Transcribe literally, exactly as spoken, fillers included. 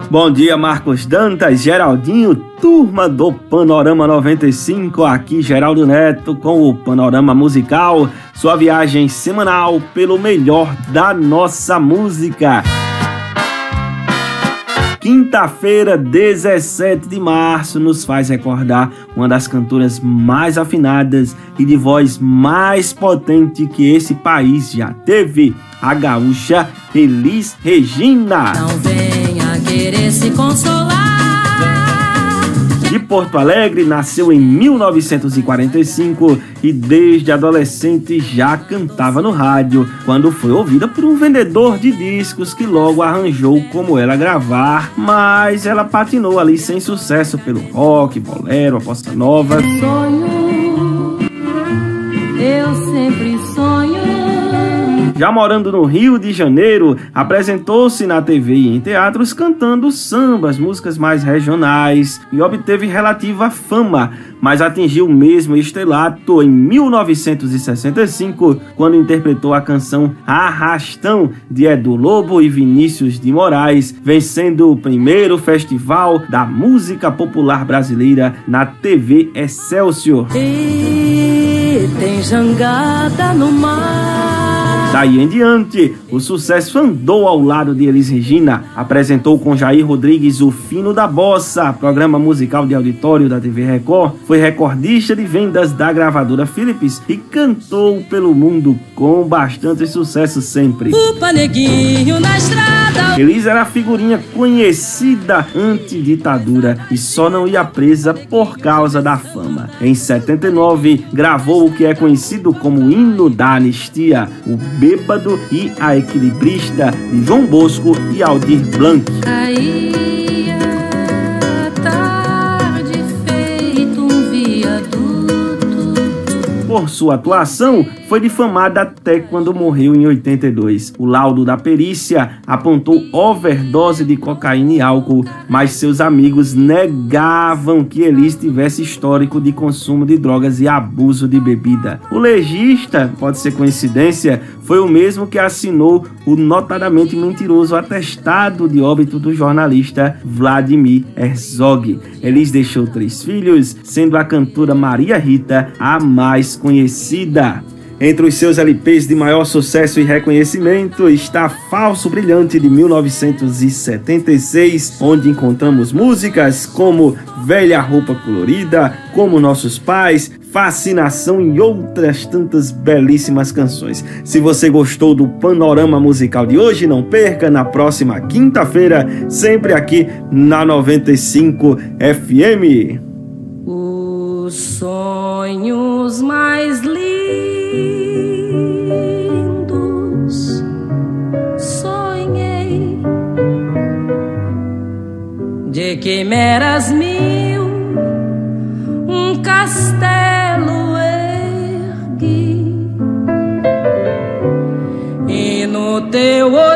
Bom dia, Marcos Dantas, Geraldinho, turma do Panorama noventa e cinco, aqui Geraldo Neto com o Panorama Musical, sua viagem semanal pelo melhor da nossa música. Quinta-feira, dezessete de março, nos faz recordar uma das cantoras mais afinadas e de voz mais potente que esse país já teve, a gaúcha Elis Regina. Não venha querer se consolar. De Porto Alegre, nasceu em mil novecentos e quarenta e cinco e desde adolescente já cantava no rádio, quando foi ouvida por um vendedor de discos que logo arranjou como ela gravar, mas ela patinou ali sem sucesso pelo rock, bolero, a bossa nova. Sonho, eu sempre sonho. Já morando no Rio de Janeiro, apresentou-se na T V e em teatros cantando sambas, músicas mais regionais, e obteve relativa fama, mas atingiu mesmo estrelato em mil novecentos e sessenta e cinco, quando interpretou a canção Arrastão, de Edu Lobo e Vinícius de Moraes, vencendo o primeiro Festival da Música Popular Brasileira na T V Excelsior. E tem jangada no mar. Daí em diante, o sucesso andou ao lado de Elis Regina. Apresentou com Jair Rodrigues o Fino da Bossa, programa musical de auditório da T V Record. Foi recordista de vendas da gravadora Philips e cantou pelo mundo com bastante sucesso sempre. Upa, neguinho na estrada. Elis era figurinha conhecida anti-ditadura e só não ia presa por causa da fama. Em setenta e nove, gravou o que é conhecido como o Hino da Anistia, o Bêbado e a Equilibrista, de João Bosco e Aldir Blanc. Aí à tarde feito um viaduto. Por sua atuação, foi difamada até quando morreu em oitenta e dois. O laudo da perícia apontou overdose de cocaína e álcool, mas seus amigos negavam que Elis tivesse histórico de consumo de drogas e abuso de bebida. O legista, pode ser coincidência, foi o mesmo que assinou o notadamente mentiroso atestado de óbito do jornalista Vladimir Herzog. Elis deixou três filhos, sendo a cantora Maria Rita a mais conhecida. Entre os seus L Ps de maior sucesso e reconhecimento está Falso Brilhante, de mil novecentos e setenta e seis, onde encontramos músicas como Velha Roupa Colorida, Como Nossos Pais, Fascinação e outras tantas belíssimas canções. Se você gostou do Panorama Musical de hoje, não perca na próxima quinta-feira, sempre aqui na noventa e cinco F M. Os sonhos mais lindos sonhei, de quimeras mil, um castelo ergui, e no teu olhar